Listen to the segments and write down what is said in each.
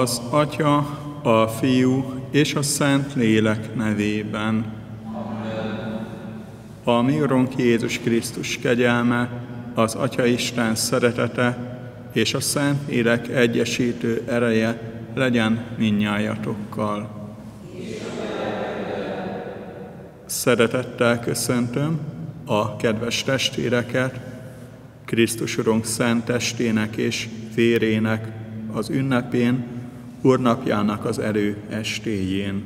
Az Atya, a Fiú és a Szent Lélek nevében. Amen. A mi Urunk Jézus Krisztus kegyelme, az Atyaisten szeretete és a Szent Lélek egyesítő ereje legyen mindnyájatokkal. Szeretettel köszöntöm a kedves testvéreket Krisztus Urunk szent testének és vérének az ünnepén, Úrnapjának az előestéjén.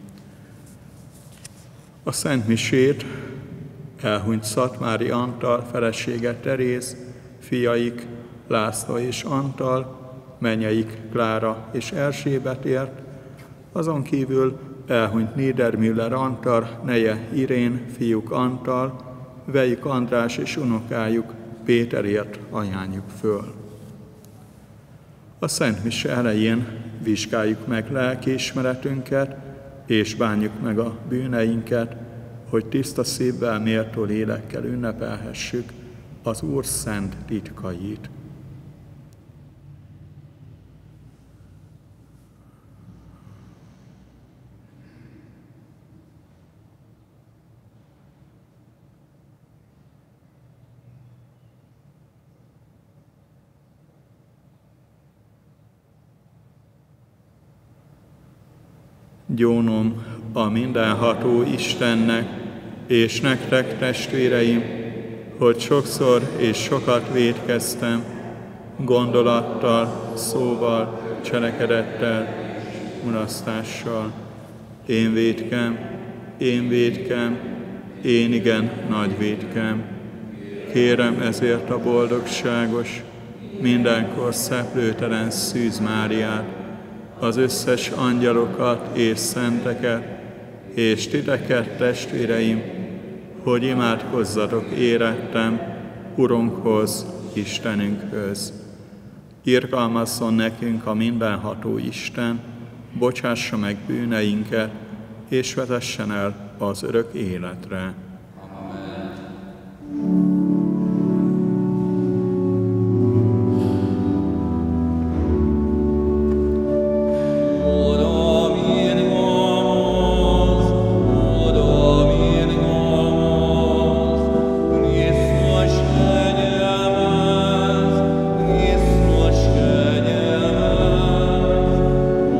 A Szent Misét elhunyt Szatmári Antal felesége Teréz, fiaik László és Antal, mennyeik Klára és Erzsébetért, azon kívül elhunyt Niedermüller Antal, neje Irén, fiúk Antal, vejük András és unokájuk Péterért ajánljuk föl. A Szent Mise elején vizsgáljuk meg lelkiismeretünket, és bánjuk meg a bűneinket, hogy tiszta szívvel, méltó lélekkel ünnepelhessük az Úr szent titkait. Gyónom a mindenható Istennek, és nektek, testvéreim, hogy sokszor és sokat vétkeztem, gondolattal, szóval, cselekedettel, mulasztással. Én vétkem, én igen nagy vétkem. Kérem ezért a boldogságos, mindenkor szeplőtelen Szűz Máriát, az összes angyalokat és szenteket, és titeket, testvéreim, hogy imádkozzatok érettem Urunkhoz, Istenünkhöz. Irgalmazzon nekünk a mindenható Isten, bocsássa meg bűneinket, és vezessen el az örök életre.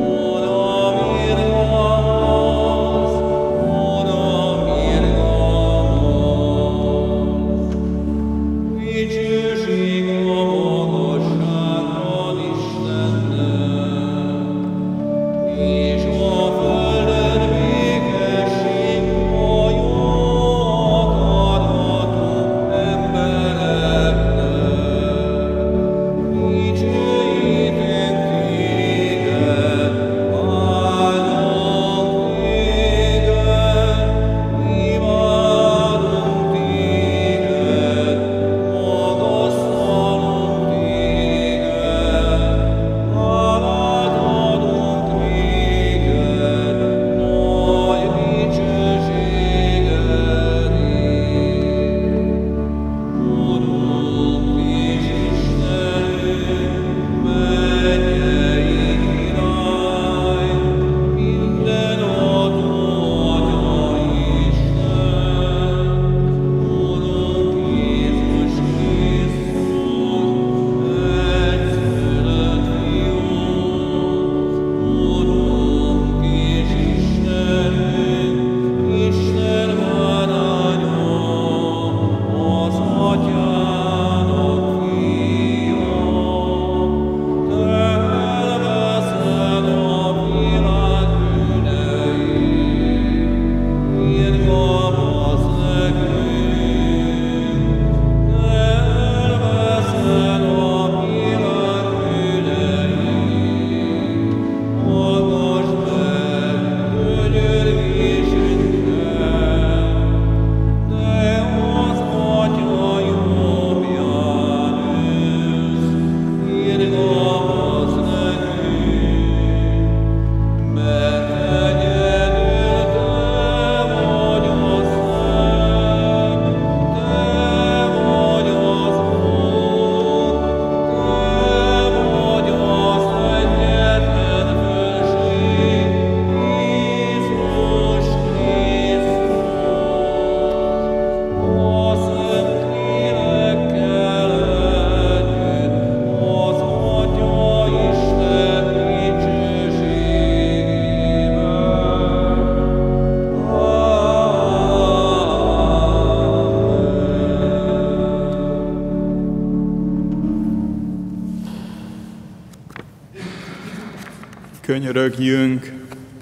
Amen. Könyörögjünk!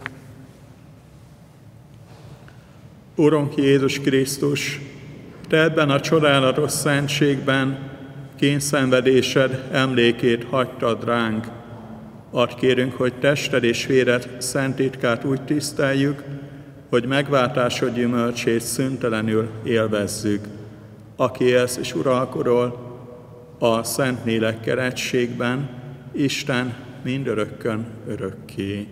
Urunk Jézus Krisztus, Te ebben a csodálatos szentségben kényszenvedésed emlékét hagytad ránk. Add kérünk, hogy tested és véred szent titkát úgy tiszteljük, hogy megváltásod gyümölcsét szüntelenül élvezzük, aki élsz és uralkodol a Szentlélekkel egységben, Isten mindörökkön örökké.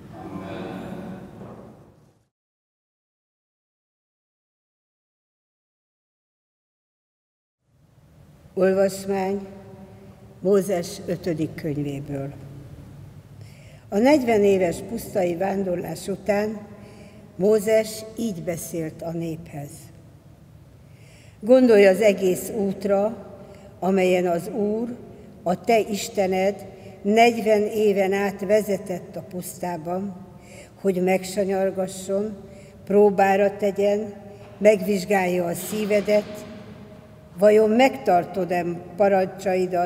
Olvasmány Mózes 5. könyvéből. A 40 éves pusztai vándorlás után Mózes így beszélt a néphez. Gondolj az egész útra, amelyen az Úr, a te Istened 40 éven át vezetett a pusztában, hogy megsanyargasson, próbára tegyen, megvizsgálja a szívedet, vajon megtartod-e parancsait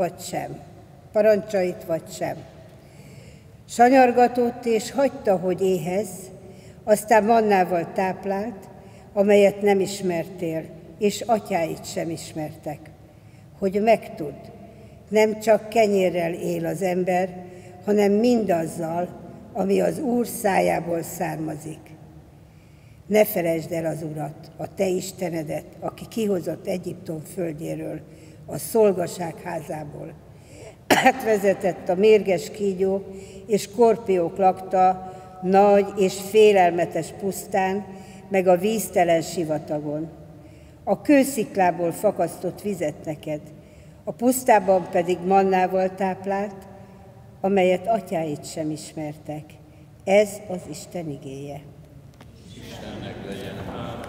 vagy sem. Sanyargatott és hagyta, hogy éhez, aztán mannával táplált, amelyet nem ismertél, és atyáid sem ismertek, hogy megtudd, nem csak kenyérrel él az ember, hanem mindazzal, ami az Úr szájából származik. Ne felejtsd el az Urat, a te Istenedet, aki kihozott Egyiptom földjéről, a szolgaság házából. Átvezetett a mérges kígyó és skorpiók lakta nagy és félelmetes pusztán, meg a víztelen sivatagon. A kősziklából fakasztott vizet neked, a pusztában pedig mannával táplált, amelyet atyáid sem ismertek. Ez az Isten igéje. Istennek legyen hála.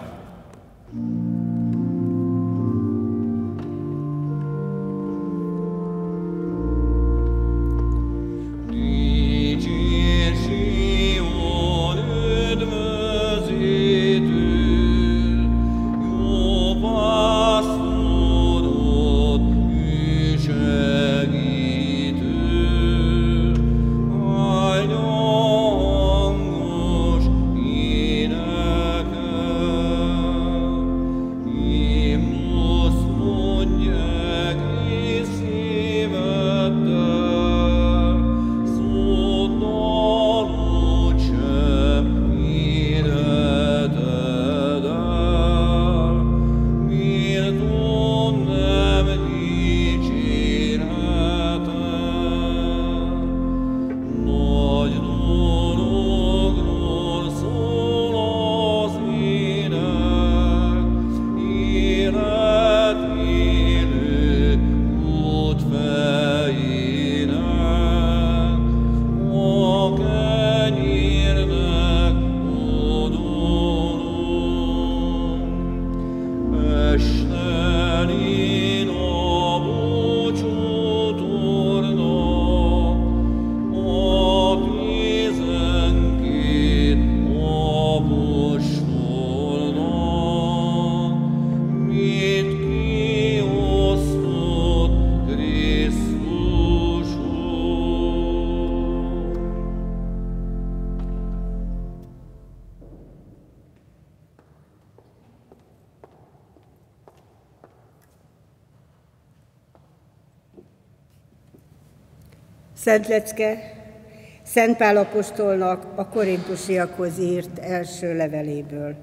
Szent lecke Szent Pál apostolnak a korintusiakhoz írt első leveléből.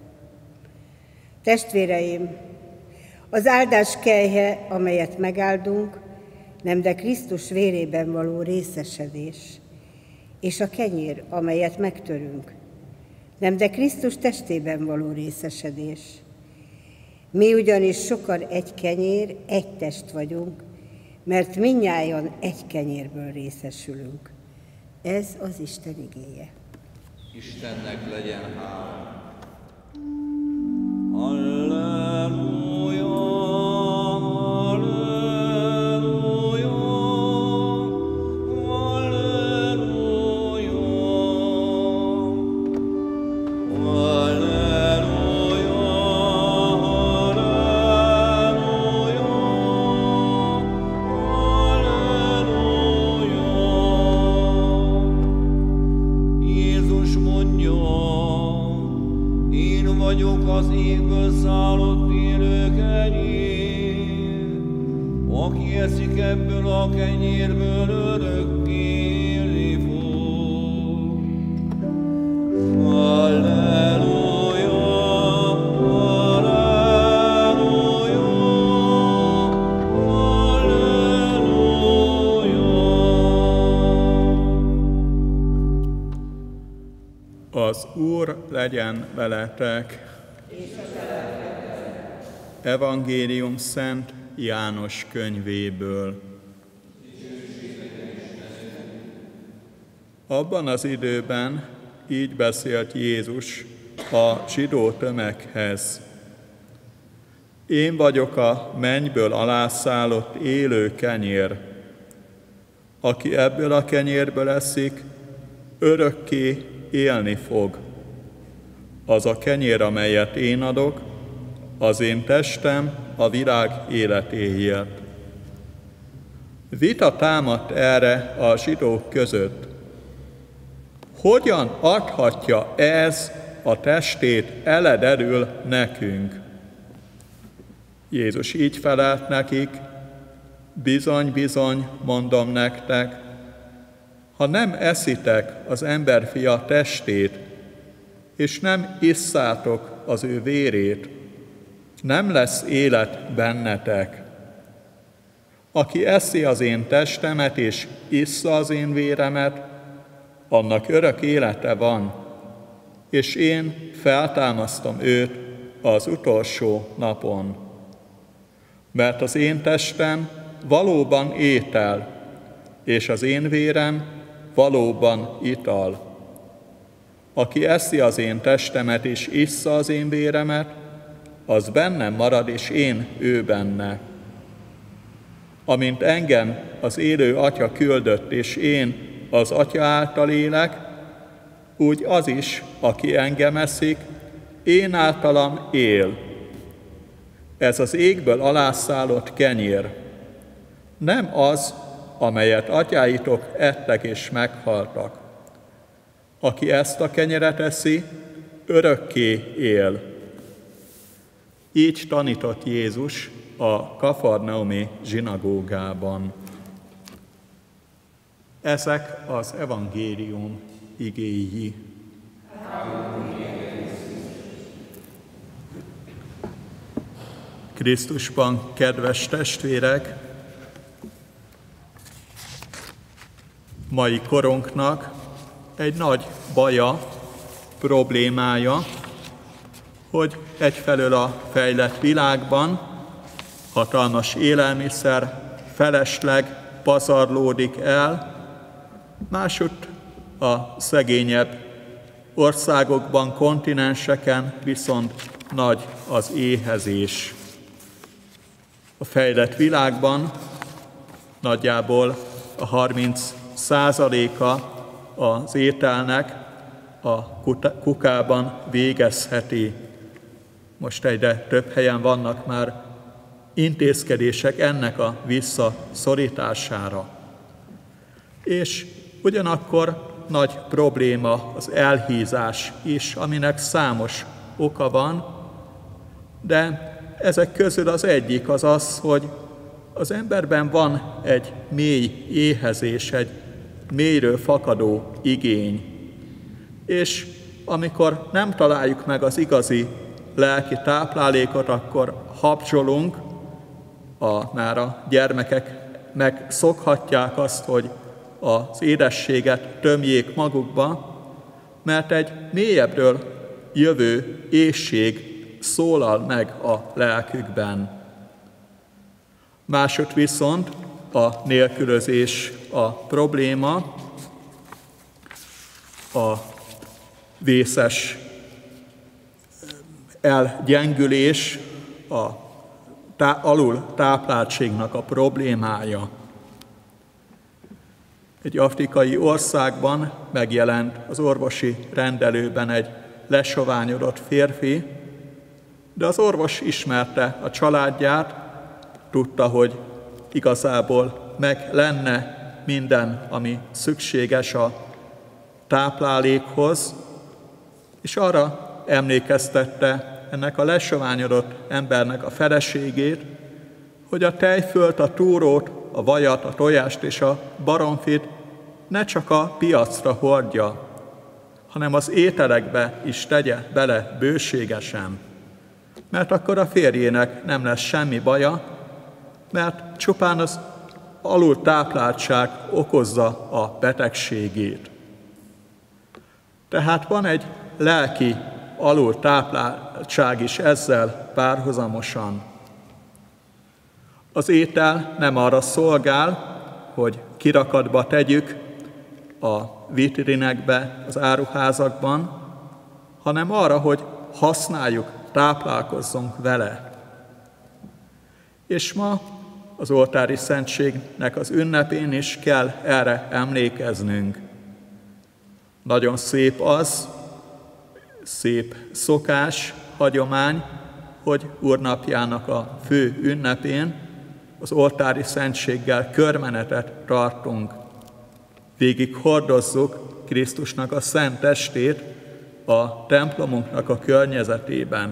Testvéreim, az áldás kelyhe, amelyet megáldunk, nem de Krisztus vérében való részesedés, és a kenyér, amelyet megtörünk, nem de Krisztus testében való részesedés. Mi ugyanis sokan egy kenyér, egy test vagyunk, mert mindnyájan egy kenyérből részesülünk. Ez az Isten igéje. Istennek legyen hála. Halleluja, halleluja, halleluja, halleluja, halleluja, halleluja. Én vagyok az égből szállott élő kenyér, aki eszik ebből a kenyérből örökké élni fog. Halleluja, halleluja, halleluja. Az Úr legyen veletek. Evangélium Szent János könyvéből. Abban az időben így beszélt Jézus a zsidó tömeghez. Én vagyok a mennyből alászállott élő kenyér. Aki ebből a kenyérből eszik, örökké élni fog. Az a kenyér, amelyet én adok, az én testem a világ életéért. Vita támadt erre a zsidók között. Hogyan adhatja ez a testét eledelül nekünk? Jézus így felelt nekik, bizony, bizony, mondom nektek, ha nem eszitek az emberfia testét, és nem isszátok az ő vérét, nem lesz élet bennetek. Aki eszi az én testemet és issza az én véremet, annak örök élete van, és én feltámasztom őt az utolsó napon. Mert az én testem valóban étel, és az én vérem valóban ital. Aki eszi az én testemet és issza az én véremet, az bennem marad, és én ő benne. Amint engem az élő Atya küldött, és én az Atya által élek, úgy az is, aki engem eszik, én általam él. Ez az égből alászállott kenyér. Nem az, amelyet atyáitok ettek és meghaltak. Aki ezt a kenyeret eszi, örökké él. Így tanított Jézus a kafarnaumi zsinagógában. Ezek az evangélium igéi. Krisztusban, kedves testvérek, mai korunknak egy nagy baja, problémája, hogy egyfelől a fejlett világban hatalmas élelmiszer felesleg pazarlódik el, másutt a szegényebb országokban, kontinenseken viszont nagy az éhezés. A fejlett világban nagyjából a 30%-a az ételnek a kukában végezheti. Most egyre több helyen vannak már intézkedések ennek a visszaszorítására. És ugyanakkor nagy probléma az elhízás is, aminek számos oka van, de ezek közül az egyik az az, hogy az emberben van egy mély éhezés, egy mélyről fakadó igény. És amikor nem találjuk meg az igazi lelki táplálékot, akkor habzsolunk, már a gyermekek megszokhatják azt, hogy az édességet tömjék magukba, mert egy mélyebbről jövő éhség szólal meg a lelkükben. Másod viszont a nélkülözés a probléma, a vészes elgyengülés, a alul tápláltságnak a problémája. Egy afrikai országban megjelent az orvosi rendelőben egy lesoványodott férfi, de az orvos ismerte a családját, tudta, hogy igazából meg lenne minden, ami szükséges a táplálékhoz, És arra emlékeztette ennek a lesoványodott embernek a feleségét, hogy a tejfölt, a túrót, a vajat, a tojást és a baromfit ne csak a piacra hordja, hanem az ételekbe is tegye bele bőségesen, mert akkor a férjének nem lesz semmi baja, mert csupán az alultápláltság okozza a betegségét. Tehát van egy lelki alultápláltság is ezzel párhuzamosan. Az étel nem arra szolgál, hogy kirakatba tegyük a vitrinekbe, az áruházakban, hanem arra, hogy használjuk, táplálkozzunk vele. És ma az oltári szentségnek az ünnepén is kell erre emlékeznünk. Nagyon szép az, szép szokás, hagyomány, hogy Úrnapjának a fő ünnepén az oltári szentséggel körmenetet tartunk. Végig hordozzuk Krisztusnak a szent testét a templomunknak a környezetében.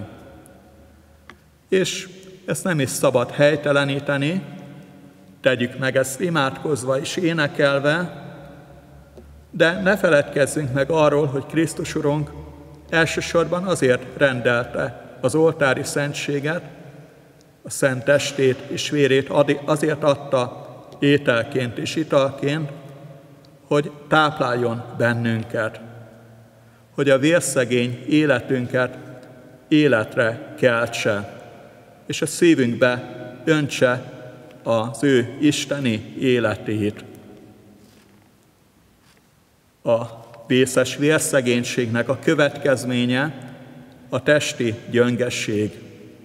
És ezt nem is szabad helyteleníteni, tegyük meg ezt imádkozva és énekelve, de ne feledkezzünk meg arról, hogy Krisztus Urunk elsősorban azért rendelte az oltári szentséget, a szent testét és vérét azért adta ételként és italként, hogy tápláljon bennünket, hogy a vérszegény életünket életre keltse, és a szívünkbe öntse az ő isteni életét. A vészes vérszegénységnek a következménye a testi gyöngeség.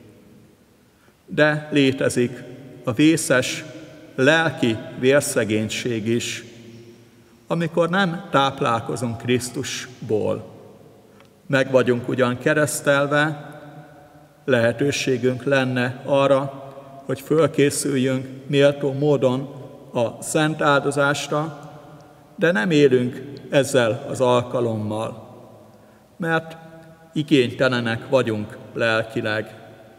De létezik a vészes lelki vérszegénység is, amikor nem táplálkozunk Krisztusból. Meg vagyunk ugyan keresztelve, lehetőségünk lenne arra, hogy fölkészüljünk méltó módon a szent áldozásra, de nem élünk ezzel az alkalommal, mert igénytelenek vagyunk lelkileg.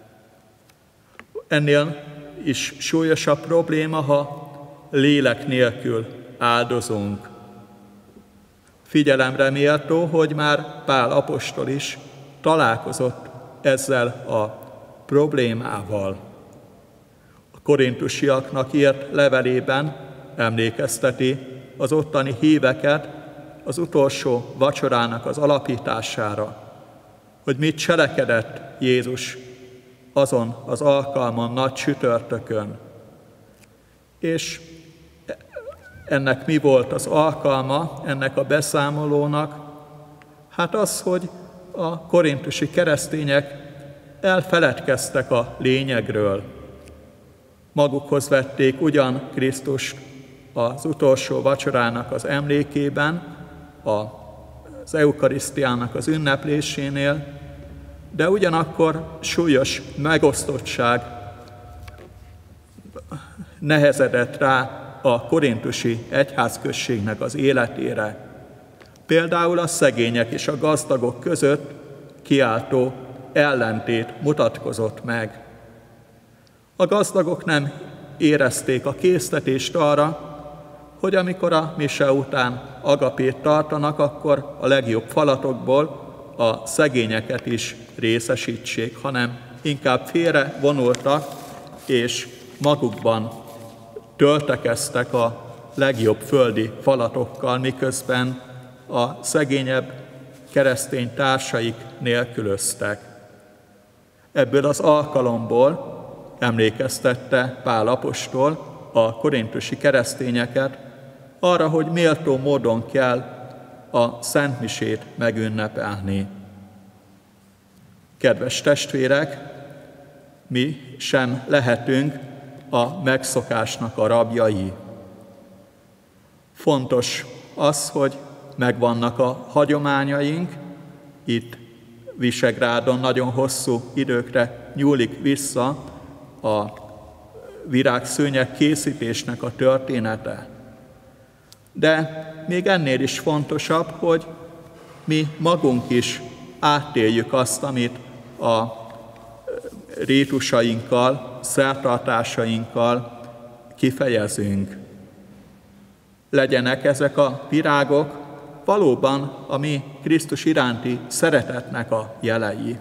Ennél is súlyosabb probléma, ha lélek nélkül áldozunk. Figyelemre méltó, hogy már Pál apostol is találkozott ezzel a problémával. A korintusiaknak írt levelében emlékezteti az ottani híveket az utolsó vacsorának az alapítására, hogy mit cselekedett Jézus azon az alkalmon, nagy csütörtökön. És ennek mi volt az alkalma, ennek a beszámolónak? Hát az, hogy a korintusi keresztények elfeledkeztek a lényegről. Magukhoz vették ugyan Krisztust az utolsó vacsorának az emlékében, az eukarisztiának az ünneplésénél, de ugyanakkor súlyos megosztottság nehezedett rá a korintusi egyházközségnek az életére. Például a szegények és a gazdagok között kiáltó ellentét mutatkozott meg. A gazdagok nem érezték a késztetést arra, hogy amikor a mise után agapét tartanak, akkor a legjobb falatokból a szegényeket is részesítsék, hanem inkább félre vonultak, és magukban töltekeztek a legjobb földi falatokkal, miközben a szegényebb keresztény társaik nélkülöztek. Ebből az alkalomból emlékeztette Pál apostol a korintusi keresztényeket arra, hogy méltó módon kell a szentmisét megünnepelni. Kedves testvérek, mi sem lehetünk a megszokásnak a rabjai. Fontos az, hogy megvannak a hagyományaink, itt Visegrádon nagyon hosszú időkre nyúlik vissza a virágszőnyeg készítésnek a története. De még ennél is fontosabb, hogy mi magunk is átéljük azt, amit a rítusainkkal, szertartásainkkal kifejezünk. Legyenek ezek a virágok valóban a mi Krisztus iránti szeretetnek a jelei.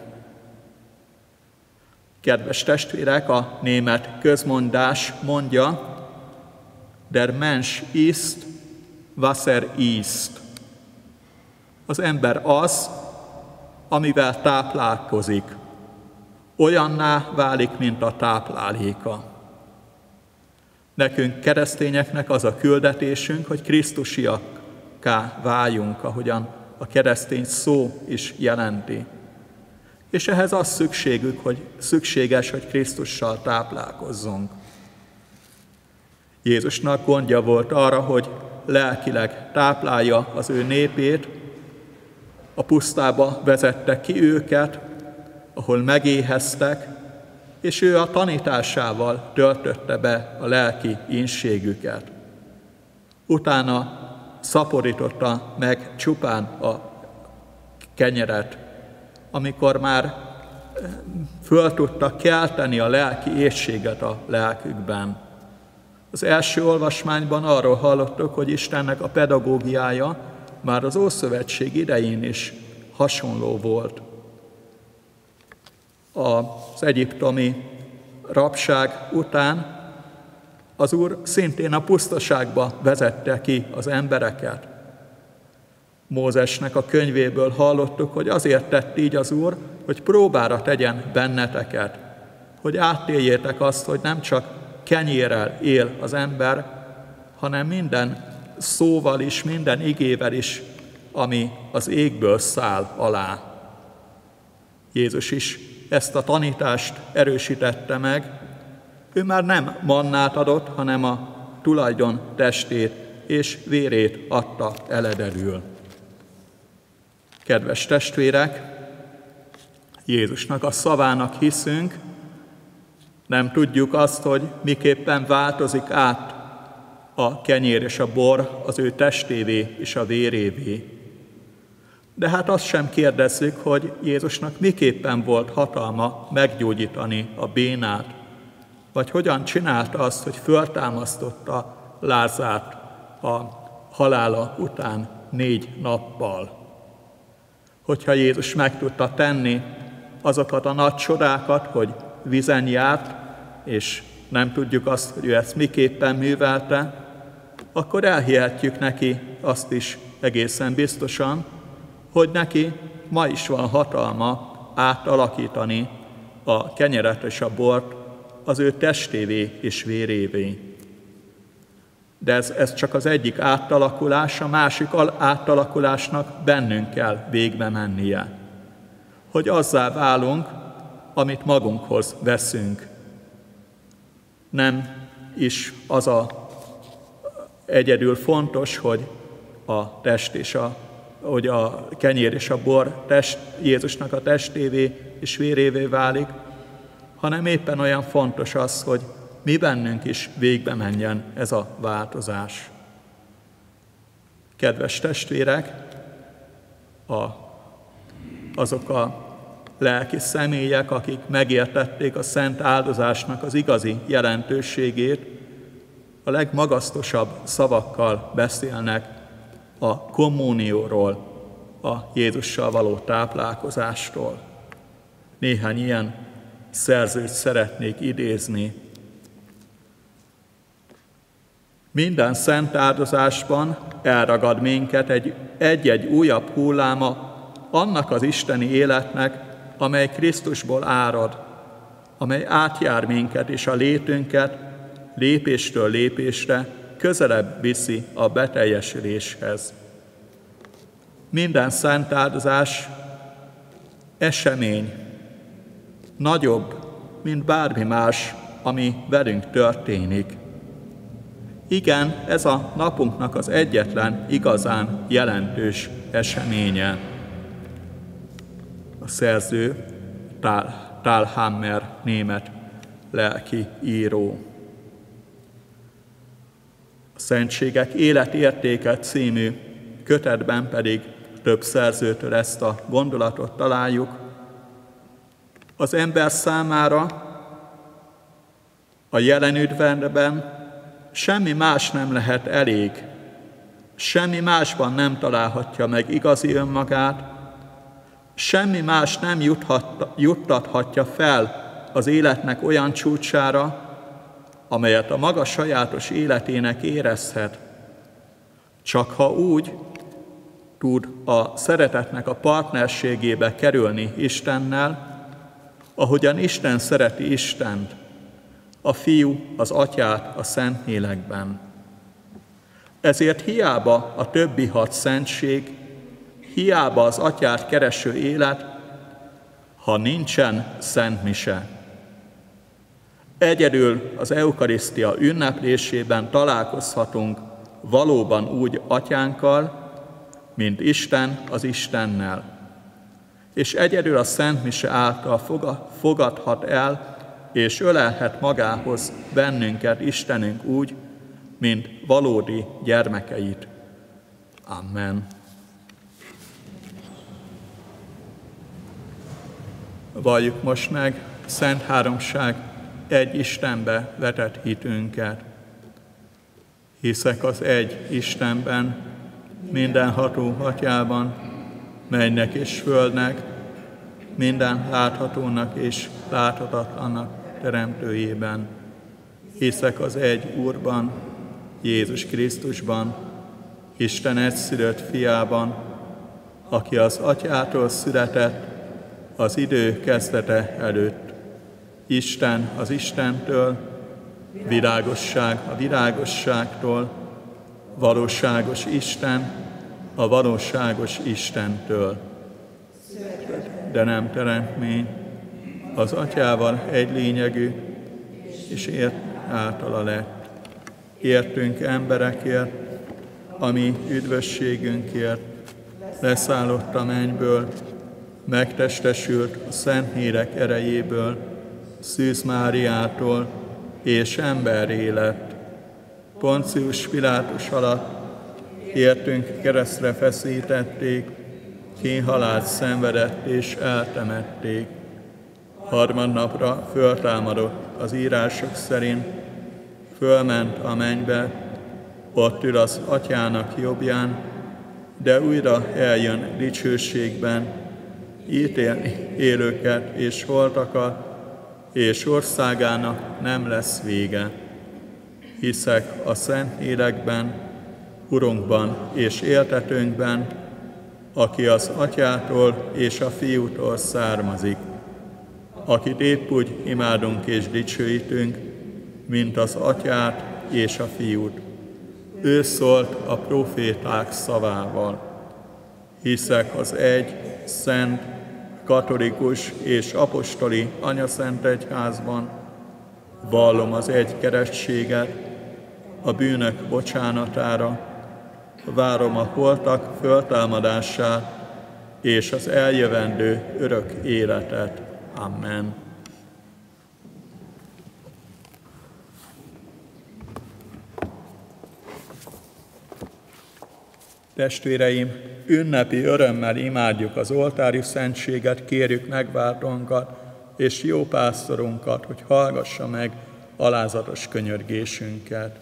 Kedves testvérek, a német közmondás mondja, der Mensch ist, was er isst. Az ember az, amivel táplálkozik. Olyanná válik, mint a tápláléka. Nekünk, keresztényeknek az a küldetésünk, hogy krisztusiakká váljunk, ahogyan a keresztény szó is jelenti. És ehhez az szükséges, hogy Krisztussal táplálkozzunk. Jézusnak gondja volt arra, hogy lelkileg táplálja az ő népét, a pusztába vezette ki őket, ahol megéheztek, és ő a tanításával töltötte be a lelki ínségüket. Utána szaporította meg csupán a kenyeret, amikor már föl tudta kelteni a lelki éhséget a lelkükben. Az első olvasmányban arról hallottuk, hogy Istennek a pedagógiája már az Ószövetség idején is hasonló volt. Az egyiptomi rabság után az Úr szintén a pusztaságba vezette ki az embereket. Mózesnek a könyvéből hallottuk, hogy azért tett így az Úr, hogy próbára tegyen benneteket, hogy átéljétek azt, hogy nem csak kenyérrel él az ember, hanem minden szóval is, minden igével is, ami az égből száll alá. Jézus is ezt a tanítást erősítette meg. Ő már nem mannát adott, hanem a tulajdon testét és vérét adta eledelül. Kedves testvérek, Jézusnak a szavának hiszünk, nem tudjuk azt, hogy miképpen változik át a kenyér és a bor az ő testévé és a vérévé. De hát azt sem kérdezzük, hogy Jézusnak miképpen volt hatalma meggyógyítani a bénát, vagy hogyan csinálta azt, hogy föltámasztotta Lázárt a halála után 4 nappal. Hogyha Jézus meg tudta tenni azokat a nagy csodákat, hogy vízen járt, és nem tudjuk azt, hogy ő ezt miképpen művelte, akkor elhihetjük neki azt is egészen biztosan, hogy neki ma is van hatalma átalakítani a kenyeret és a bort az ő testévé és vérévé. De ez csak az egyik átalakulás, a másik átalakulásnak bennünk kell végbe mennie. Hogy azzá válunk, amit magunkhoz veszünk. Nem is az a egyedül fontos, hogy a test és hogy a kenyér és a bor Jézusnak a testévé és vérévé válik, hanem éppen olyan fontos az, hogy mi bennünk is végbe menjen ez a változás. Kedves testvérek, azok a lelki személyek, akik megértették a szent áldozásnak az igazi jelentőségét, a legmagasztosabb szavakkal beszélnek a kommunióról, a Jézussal való táplálkozásról. Néhány ilyen szerzőt szeretnék idézni. Minden szent áldozásban elragad minket egy-egy újabb hulláma annak az isteni életnek, amely Krisztusból árad, amely átjár minket és a létünket lépéstől lépésre közelebb viszi a beteljesüléshez. Minden szent áldozás esemény nagyobb, mint bármi más, ami velünk történik. Igen, ez a napunknak az egyetlen igazán jelentős eseménye. A szerző Tal Hammer német lelki író. A Szentségek életértéke című kötetben pedig több szerzőtől ezt a gondolatot találjuk. Az ember számára a jelen üdvben semmi más nem lehet elég, semmi másban nem találhatja meg igazi önmagát, semmi más nem juttathatja fel az életnek olyan csúcsára, amelyet a maga sajátos életének érezhet. Csak ha úgy tud a szeretetnek a partnerségébe kerülni Istennel, ahogyan Isten szereti Istent, a Fiú, az Atyát a Szentlélekben. Ezért hiába a többi 6 szentség, hiába az Atyát kereső élet, ha nincsen szent mise. Egyedül az eukarisztia ünneplésében találkozhatunk valóban úgy Atyánkkal, mint Isten az Istennel. És egyedül a szent mise által fogadhat el és ölelhet magához bennünket Istenünk úgy, mint valódi gyermekeit. Amen. Valljuk most meg Szent Háromság egy Istenbe vetett hitünket. Hiszek az egy Istenben, mindenható Atyában, mennynek és földnek, minden láthatónak és láthatatlannak teremtőjében. Hiszek az egy Úrban, Jézus Krisztusban, Isten egyszülött Fiában, aki az Atyától született az idő kezdete előtt. Isten az Istentől, világosság a világosságtól, valóságos Isten a valóságos Istentől. De nem teremtmény, az Atyával egy lényegű, és általa lett. Értünk emberekért, a mi üdvösségünkért, leszállott a mennyből, megtestesült a Szentlélek erejéből, Szűz Máriától, és emberré lett. Poncius Pilátus alatt értünk keresztre feszítették, kínhalált szenvedett és eltemették. Harmadnapra föltámadott az írások szerint, fölment a mennybe, ott ül az Atyának jobbján, de újra eljön dicsőségben, ítélni élőket és holtakat, és országának nem lesz vége. Hiszek a Szentlélekben, Urunkban és éltetőnkben, aki az Atyától és a Fiútól származik, akit épp úgy imádunk és dicsőítünk, mint az Atyát és a Fiút. Ő szólt a proféták szavával. Hiszek az egy, szent, katolikus és apostoli anyaszent egyházban, vallom az egy keresztséget, a bűnök bocsánatára, várom a holtak föltámadását és az eljövendő örök életet. Amen. Testvéreim, ünnepi örömmel imádjuk az oltári szentséget, kérjük megváltónkat és jó pásztorunkat, hogy hallgassa meg alázatos könyörgésünket.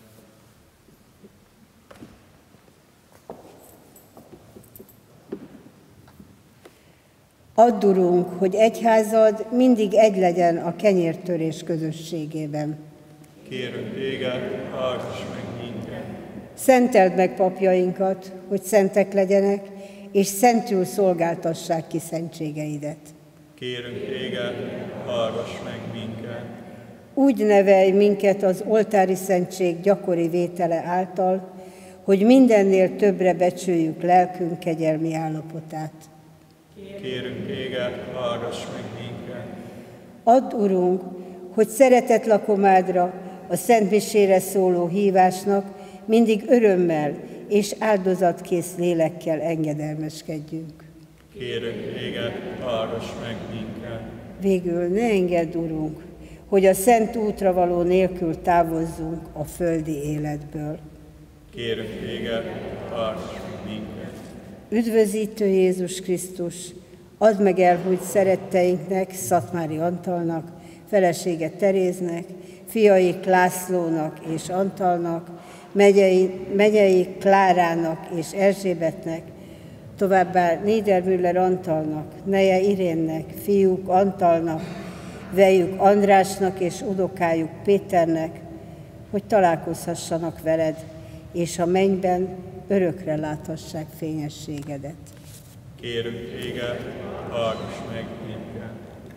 Add, Urunk, hogy egyházad mindig egy legyen a kenyértörés közösségében. Kérünk téged, hallgass meg minket. Szenteld meg papjainkat, hogy szentek legyenek, és szentül szolgáltassák ki szentségeidet. Kérünk téged, hallgass meg minket. Úgy nevelj minket az oltári szentség gyakori vétele által, hogy mindennél többre becsüljük lelkünk kegyelmi állapotát. Kérünk téged, hallgass meg minket. Add, Urunk, hogy szeretett lakomádra, a szentmisére szóló hívásnak mindig örömmel és áldozatkész lélekkel engedelmeskedjünk. Kérünk téged, hallgass meg minket. Végül ne engedd, Urunk, hogy a szent útra való nélkül távozzunk a földi életből. Kérünk téged, hallgass meg minket. Üdvözítő Jézus Krisztus, add meg elhúnyt szeretteinknek, Szatmári Antalnak, felesége Teréznek, fiaik Lászlónak és Antalnak, megyeik Klárának és Erzsébetnek, továbbá Niedermüller Antalnak, neje Irénnek, fiúk Antalnak, vejük Andrásnak és unokájuk Péternek, hogy találkozhassanak veled, és a mennyben örökre láthassák fényességedet. Kérünk téged, hallgass meg minket.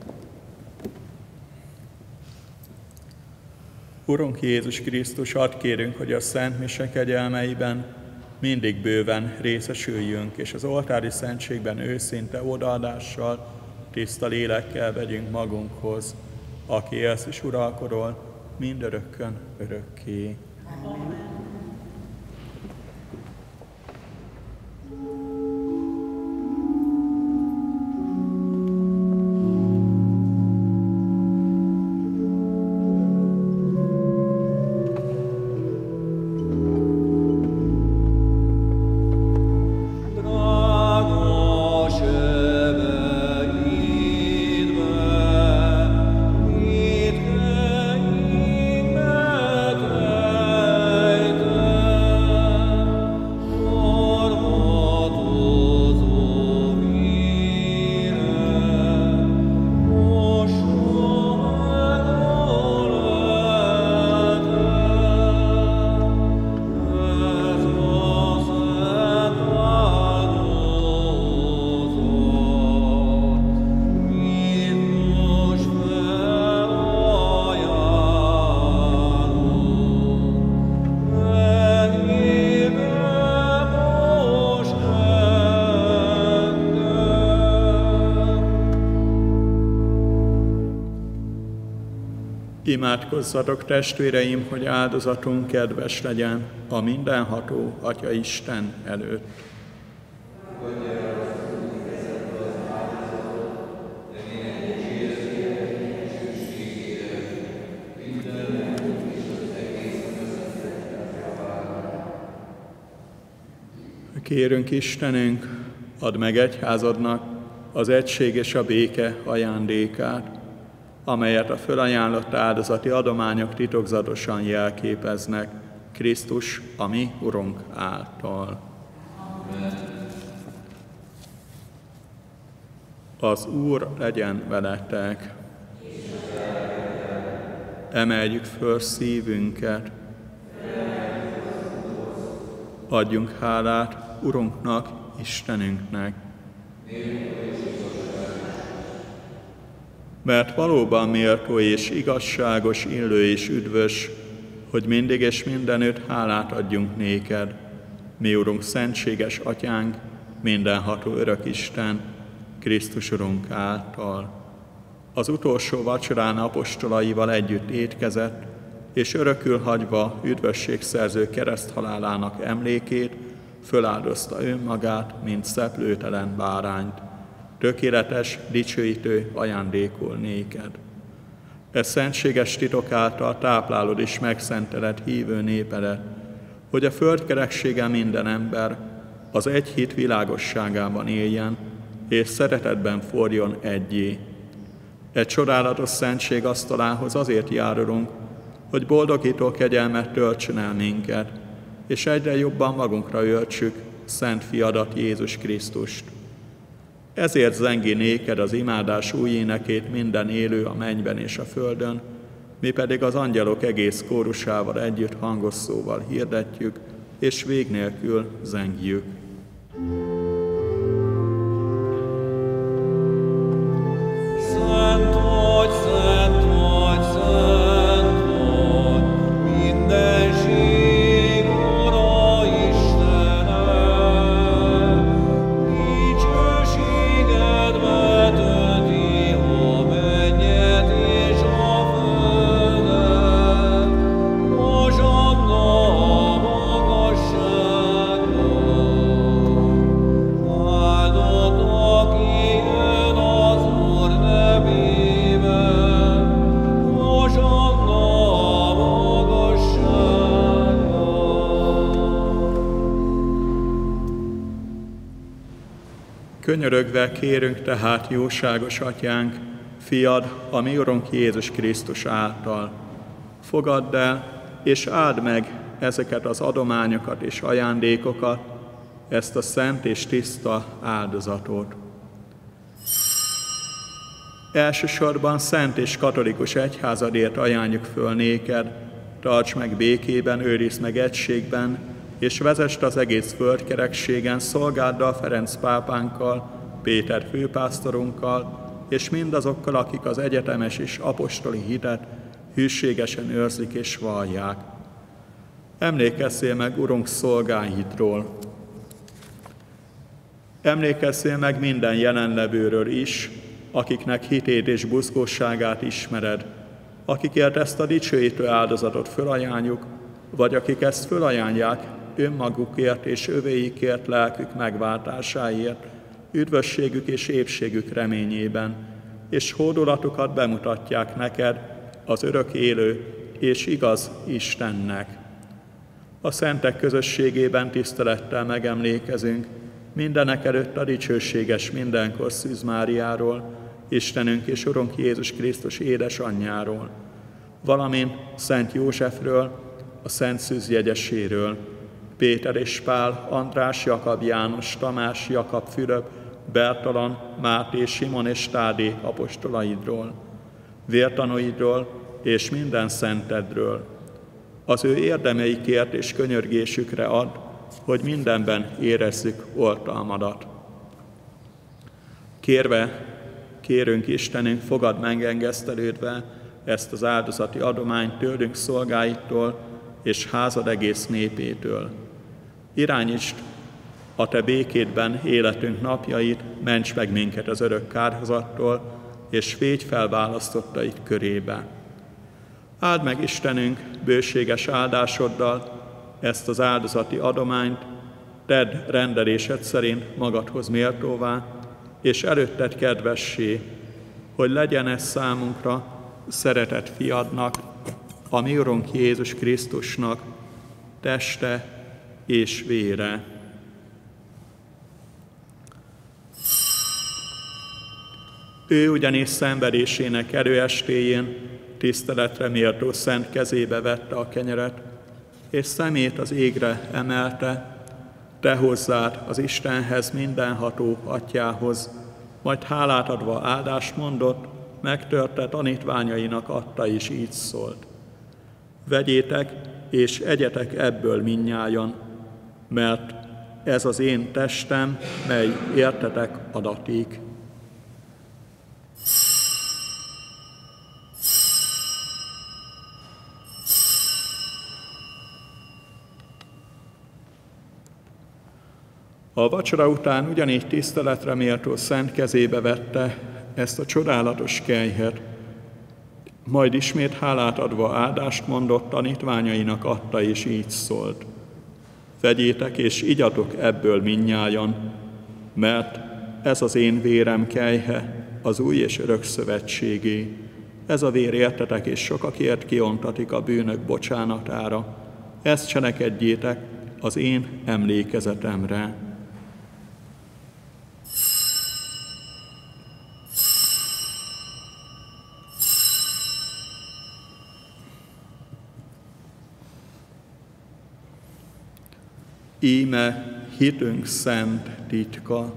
Urunk Jézus Krisztus, add kérünk, hogy a Szent Mise kegyelmeiben mindig bőven részesüljünk, és az oltári szentségben őszinte odaadással, tiszta lélekkel vegyünk magunkhoz, aki élsz és uralkodol mindörökkön örökké. Amen. Imádkozzatok, testvéreim, hogy áldozatunk kedves legyen a mindenható Atya Isten előtt. Kérünk Istenünk, add meg egyházadnak az egység és a béke ajándékát, amelyet a fölajánlott áldozati adományok titokzatosan jelképeznek Krisztus, a mi Urunk által. Amen. Az Úr legyen veletek. Emeljük föl szívünket. Adjunk hálát Urunknak, Istenünknek. Mert valóban méltó és igazságos, illő és üdvös, hogy mindig és mindenütt hálát adjunk néked, mi Urunk, szentséges Atyánk, mindenható örök Isten, Krisztus Urunk által. Az utolsó vacsorán apostolaival együtt étkezett, és örökül hagyva üdvösségszerző kereszthalálának emlékét, föláldozta önmagát, mint szeplőtelen bárányt. Tökéletes, dicsőítő ajándékul néked. E szentséges titok által táplálod és megszenteled hívő népedet, hogy a földkereksége minden ember az egy hit világosságában éljen, és szeretetben forjon egyé. E csodálatos szentség asztalához azért járulunk, hogy boldogító kegyelmet töltsön el minket, és egyre jobban magunkra öltsük szent fiadat, Jézus Krisztust. Ezért zengi néked az imádás új énekét minden élő a mennyben és a földön, mi pedig az angyalok egész kórusával együtt hangos szóval hirdetjük, és vég nélkül zengjük. Szent vagy, szent vagy, szent vagy, mindenség Ura Istene, dicsőséged betölti a mennyet és a földet, Hozsanna a magasságban. Könyörögve kérünk tehát, jóságos Atyánk, Fiad, a mi Urunk Jézus Krisztus által. Fogadd el, és áld meg ezeket az adományokat és ajándékokat, ezt a szent és tiszta áldozatot. Elsősorban szent és katolikus egyházadért ajánljuk föl néked, tarts meg békében, őrizd meg egységben, és vezesd az egész földkerekségen szolgáddal, Ferenc pápánkkal, Péter főpásztorunkkal, és mindazokkal, akik az egyetemes és apostoli hitet hűségesen őrzik és vallják. Emlékezzél meg, Urunk, szolgáidról. Emlékezzél meg minden jelenlevőről is, akiknek hitét és buzgóságát ismered, akikért ezt a dicsőítő áldozatot fölajánljuk, vagy akik ezt fölajánlják önmagukért és övéikért lelkük megváltásáért, üdvösségük és épségük reményében, és hódolatukat bemutatják neked, az örök élő és igaz Istennek. A szentek közösségében tisztelettel megemlékezünk mindenekelőtt a dicsőséges mindenkor Szűz Máriáról, Istenünk és Urunk Jézus Krisztus édesanyjáról, valamint Szent Józsefről, a Szent Szűz jegyeséről, Péter és Pál, András, Jakab, János, Tamás, Jakab, Fülöp, Bertalan, Máté, Simon és Tádé apostolaidról, vértanúidról és minden szentedről. Az ő érdemeikért és könyörgésükre add, hogy mindenben érezzük oltalmadat. Kérünk Istenünk, fogadd meg engesztelődve ezt az áldozati adományt tőlünk szolgáitól és házad egész népétől. Irányítsd a te békédben életünk napjait, ments meg minket az örök kárhozattól, és védj fel választottaid körébe. Áld meg, Istenünk, bőséges áldásoddal ezt az áldozati adományt, tedd rendelésed szerint magadhoz méltóvá, és előtted kedvessé, hogy legyen ez számunkra szeretett fiadnak, a mi Urunk Jézus Krisztusnak teste és vére. Ő ugyanis szenvedésének előestéjén tiszteletre méltó szent kezébe vette a kenyeret, és szemét az égre emelte, te hozzád az Istenhez, mindenható Atyához, majd hálát adva áldást mondott, megtörte, tanítványainak adta, és így szólt: vegyétek és egyetek ebből mindnyájan, mert ez az én testem, mely értetek adatik. A vacsora után ugyanígy tiszteletre méltó szent kezébe vette ezt a csodálatos kelyhet, majd ismét hálát adva áldást mondott, tanítványainak adta, és így szólt: vegyétek és igyatok ebből mindnyájan, mert ez az én vérem kelyhe, az új és örök szövetségé. Ez a vér értetek és sokakért kiontatik a bűnök bocsánatára. Ezt cselekedjétek az én emlékezetemre. Íme hitünk szent titka.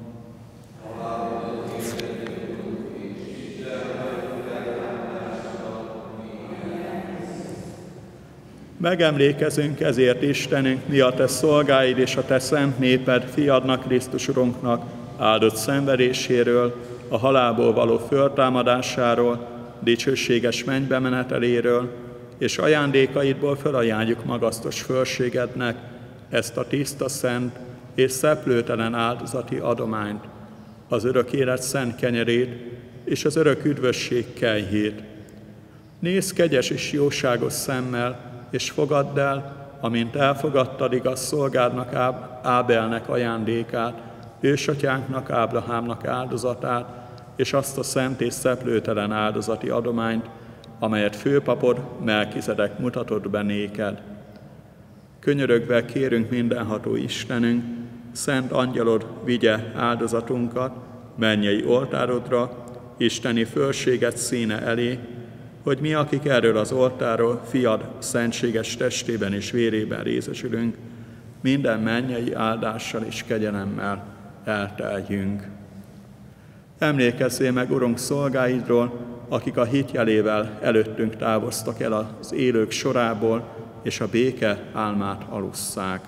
Megemlékezünk ezért, Istenünk, mi a te szolgáid és a te szent néped, fiadnak, Krisztus Urunknak áldott szenvedéséről, a halálból való föltámadásáról, dicsőséges mennybe meneteléről, és ajándékaidból felajánljuk magasztos fölségednek ezt a tiszta, szent és szeplőtelen áldozati adományt, az örök élet szent kenyerét és az örök üdvösség kelyhét. Nézz kegyes és jóságos szemmel, és fogadd el, amint elfogadtad igaz szolgádnak Ábelnek ajándékát, ősatyánknak, Ábrahámnak áldozatát, és azt a szent és szeplőtelen áldozati adományt, amelyet főpapod Melkizedek mutatott be néked. Könyörögve kérünk mindenható Istenünk, szent angyalod vigye áldozatunkat mennyei oltárodra, isteni fölséget színe elé, hogy mi, akik erről az oltáról fiad szentséges testében és vérében részesülünk, minden mennyei áldással és kegyelemmel elteljünk. Emlékezzél meg, Urunk, szolgáidról, akik a hit jelével előttünk távoztak el az élők sorából, és a béke álmát alusszák.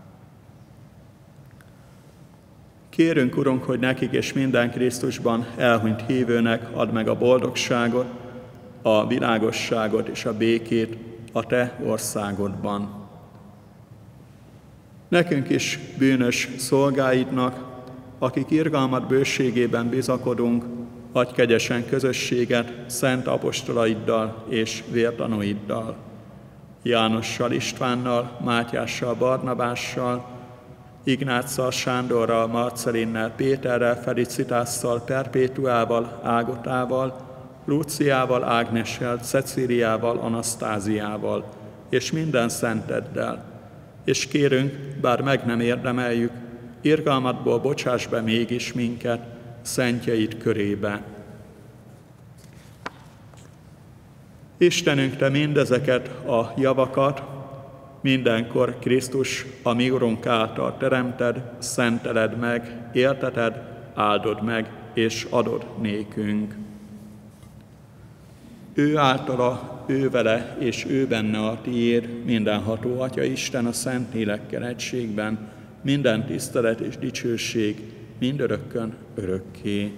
Kérünk, Urunk, hogy nekik és minden Krisztusban elhunyt hívőnek add meg a boldogságot, a világosságot és a békét a Te országodban. Nekünk is, bűnös szolgáidnak, akik irgalmat bőségében bizakodunk, adj kegyesen közösséget szent apostolaiddal és vértanúiddal, Jánossal, Istvánnal, Mátyással, Barnabással, Ignáccal, Sándorral, Marcelinnel, Péterrel, Felicitásszal, Perpétuával, Ágotával, Lúciával, Ágnessel, Cecíliával, Anasztáziával, és minden szenteddel. És kérünk, bár meg nem érdemeljük, irgalmadból bocsáss be mégis minket szentjeid körébe. Istenünk, Te mindezeket a javakat mindenkor Krisztus, a mi Urunk által teremted, szenteled meg, élteted, áldod meg, és adod nékünk. Ő általa, ő vele, és ő benne a tiéd, mindenható Atya Isten a Szent Lélekkel egységben, minden tisztelet és dicsőség, mindörökkön örökké.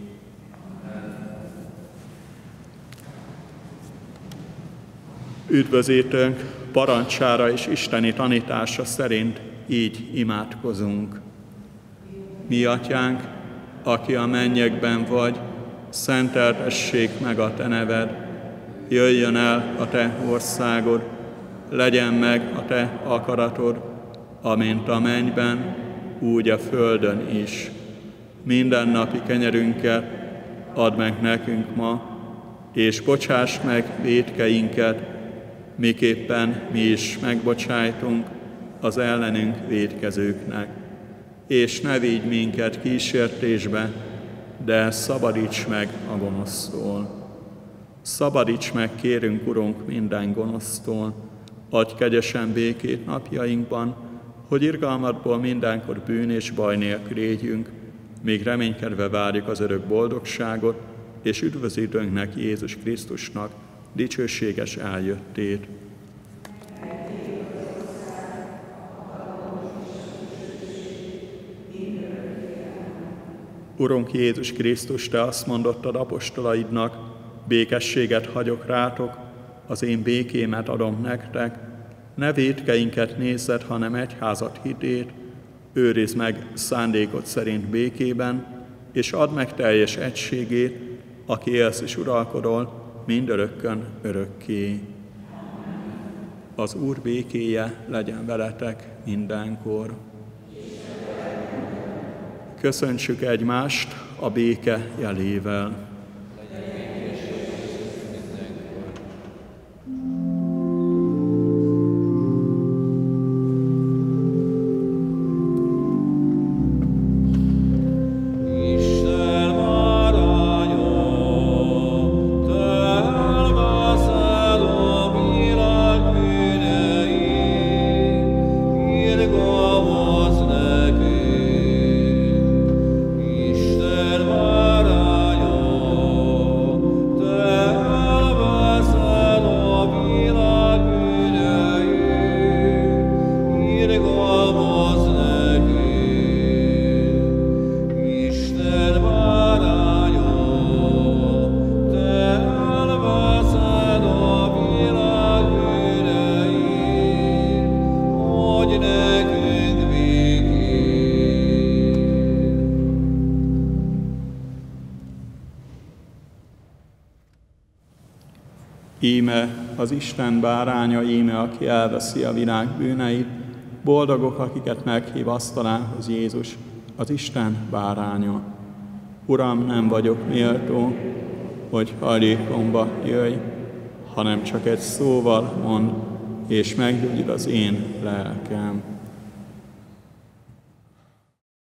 Üdvözítőnk parancsára és isteni tanítása szerint így imádkozunk. Mi Atyánk, aki a mennyekben vagy, szenteltessék meg a Te neved, jöjjön el a Te országod, legyen meg a Te akaratod, amint a mennyben, úgy a földön is. Mindennapi kenyerünket add meg nekünk ma, és bocsáss meg vétkeinket, miképpen mi is megbocsájtunk az ellenünk vétkezőknek. És ne vigy minket kísértésbe, de szabadíts meg a gonosztól. Szabadíts meg, kérünk, Urunk, minden gonosztól, adj kegyesen békét napjainkban, hogy irgalmadból mindenkor bűn és baj nélkül éljünk, míg reménykedve várjuk az örök boldogságot, és üdvözítőnknek, Jézus Krisztusnak dicsőséges eljöttét. Urunk Jézus Krisztus, Te azt mondottad apostolaidnak, békességet hagyok rátok, az én békémet adom nektek, ne vétkeinket nézzed, hanem egyházat hitét, őrizd meg szándékod szerint békében, és add meg teljes egységét, aki élsz és uralkodol, mindörökkön örökké. Az Úr békéje legyen veletek mindenkor. Köszöntsük egymást a béke jelével. Íme az Isten báránya, íme, aki elveszi a világ bűneit, boldogok, akiket meghív asztalához Jézus, az Isten báránya. Uram, nem vagyok méltó, hogy hajlékomba jöjj, hanem csak egy szóval mondd, és meggyógyul az én lelkem.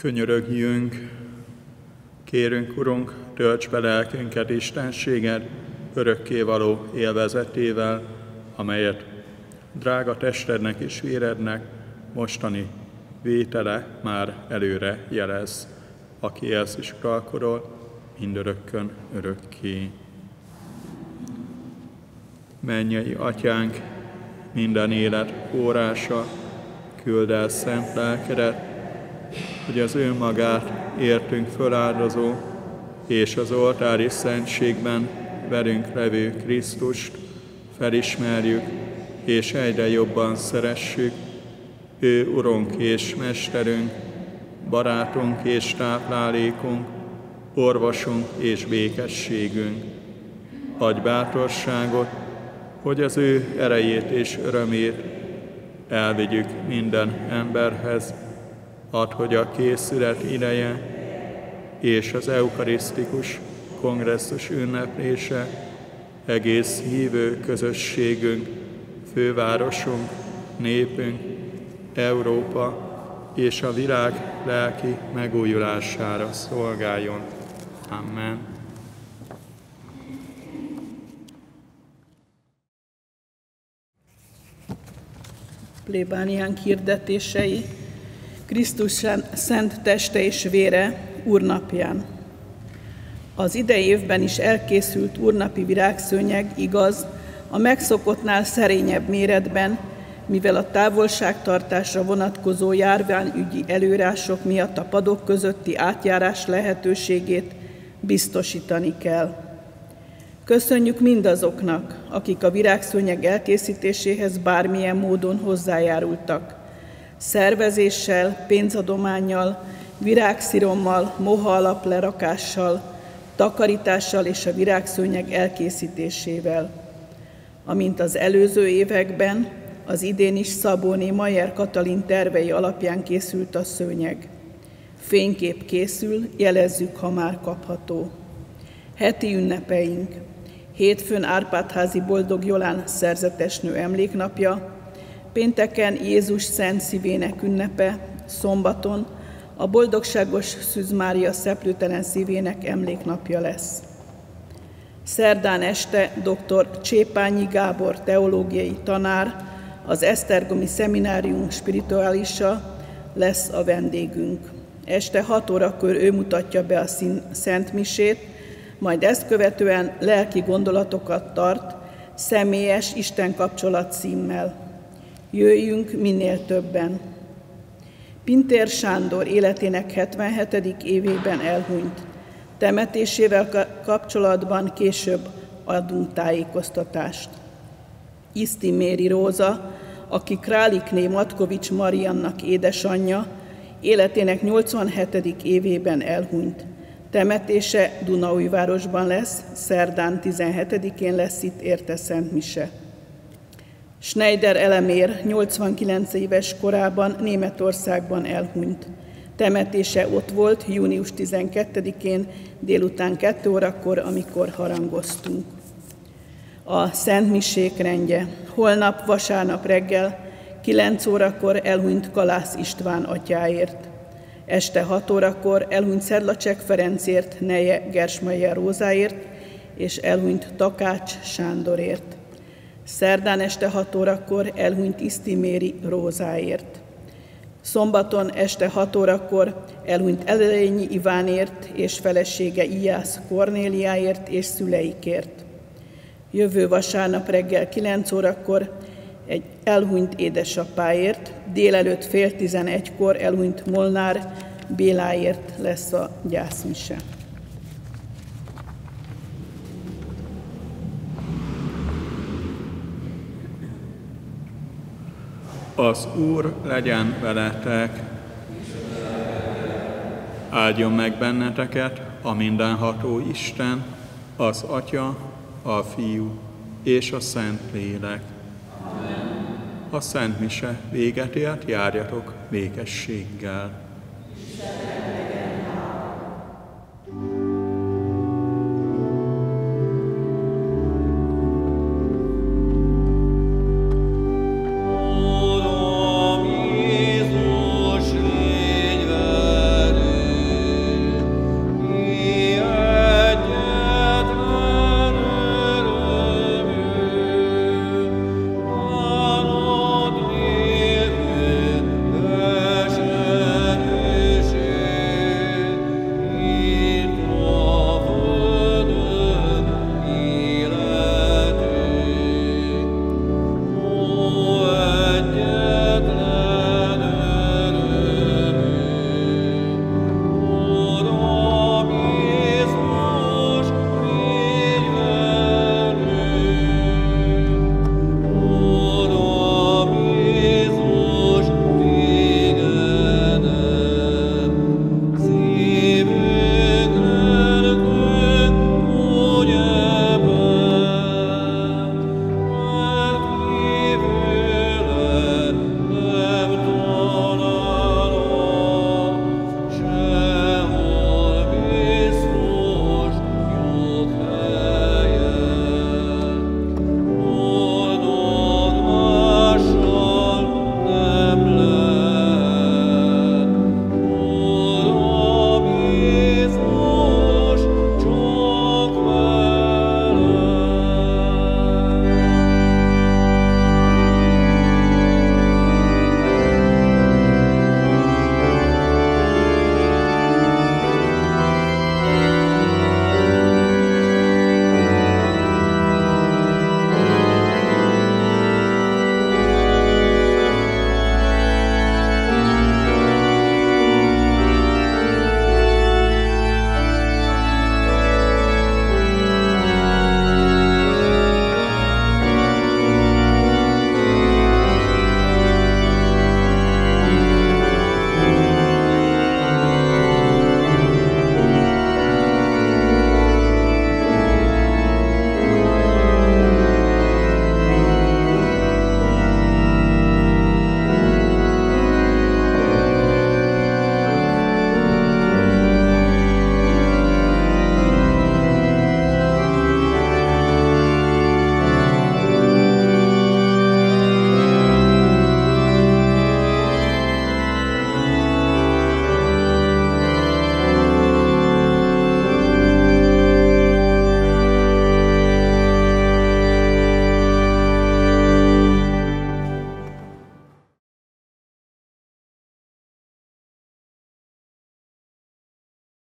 Könyörögjünk, kérünk, Urunk, tölts be lelkünket istenséged örökkévaló élvezetével, amelyet drága testednek és vérednek mostani vétele már előre jelez, aki élsz és uralkodol mindörökkön örökké. Mennyei Atyánk, minden élet órása, küld el szent lelkedet, hogy az ő magát értünk föláldozó, és az oltári szentségben velünk levő Krisztust felismerjük, és egyre jobban szeressük, ő Urunk és Mesterünk, barátunk és táplálékunk, orvosunk és békességünk. Adj bátorságot, hogy az ő erejét és örömét elvigyük minden emberhez. Add, hogy a készület ideje és az eukarisztikus kongresszus ünneplése egész hívő közösségünk, fővárosunk, népünk, Európa és a világ lelki megújulására szolgáljon. Amen. Plébániánk hirdetései Krisztus szent teste és vére Úrnapján. Az idei évben is elkészült úrnapi virágszőnyeg, igaz, a megszokottnál szerényebb méretben, mivel a távolságtartásra vonatkozó járványügyi előírások miatt a padok közötti átjárás lehetőségét biztosítani kell. Köszönjük mindazoknak, akik a virágszőnyeg elkészítéséhez bármilyen módon hozzájárultak. Szervezéssel, pénzadománnyal, virágszirommal, moha alaplerakással, takarítással és a virágszőnyeg elkészítésével. Amint az előző években, az idén is Szabóné Mayer Katalin tervei alapján készült a szőnyeg. Fénykép készül, jelezzük, ha már kapható. Heti ünnepeink. Hétfőn Árpád-házi Boldog Jolán szerzetesnő emléknapja, pénteken Jézus Szent Szívének ünnepe, szombaton a Boldogságos Szűz Mária Szeplőtelen Szívének emléknapja lesz. Szerdán este dr. Csépányi Gábor teológiai tanár, az Esztergomi Szeminárium spirituálisa lesz a vendégünk. Este 6 órakor ő mutatja be a Szent Misét, majd ezt követően lelki gondolatokat tart, személyes Isten kapcsolat címmel. Jöjjünk minél többen. Pintér Sándor életének 77. évében elhunyt. Temetésével kapcsolatban később adunk tájékoztatást. Iszti Méri Róza, aki Králikné Matkovics Mariannak édesanyja, életének 87. évében elhunyt. Temetése Dunaújvárosban lesz, szerdán 17-én lesz itt érte Szent Mise. Schneider Elemér 89 éves korában Németországban elhunyt. Temetése ott volt június 12-én délután 2 órakor, amikor harangoztunk. A Szent Misék rendje. Holnap vasárnap reggel 9 órakor elhunyt Kalász István atyáért. Este 6 órakor elhunyt Szedlacsek Ferencért, neje Gersmayer Rózáért, és elhunyt Takács Sándorért. Szerdán este 6 órakor elhunyt Iszti Méri Rózáért. Szombaton este 6 órakor elhunyt Elelényi Ivánért és felesége Ijász Kornéliáért és szüleikért. Jövő vasárnap reggel 9 órakor egy elhunyt édesapáért, délelőtt 10:30-kor elhunyt Molnár Béláért lesz a gyászmise. Az Úr legyen veletek, áldjon meg benneteket a mindenható Isten, az Atya, a Fiú és a Szentlélek. A Szent Mise véget ért, járjatok békességgel.